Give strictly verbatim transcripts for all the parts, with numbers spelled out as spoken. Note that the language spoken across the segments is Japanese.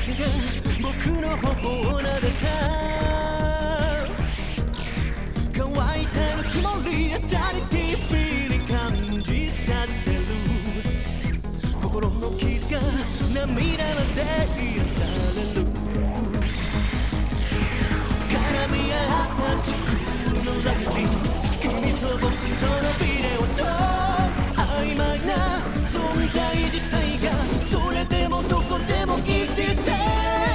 手が僕の頬を撫でた。乾いたぬくもりエタニティフィーリング感じさせる。心の傷が涙まで癒される。絡み合った地空のラビリンス、君と僕とのビデオと曖昧な存在自体がそれでもどこでもエグジステン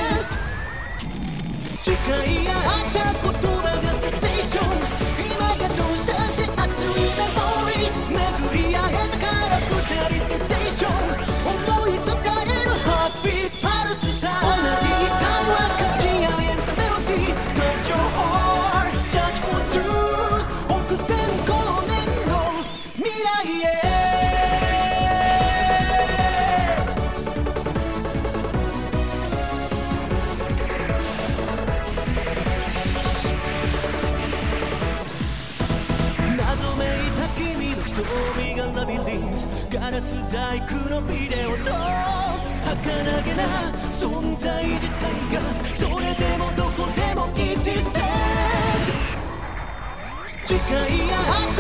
ス。誓い合った言葉がセンセーション。今がどうしたって熱いメモリー巡り合えたから二人センセーション。思い伝えるハートビートパルスさ。同じ時間は感じ合えるメロディー Touch your heart Search for truth 億千光年の未来へ。謎めいた君の瞳がラビリンス、ガラス細工のビデオと儚げな存在自体がそれでもどこでもエグジステンス。誓い合った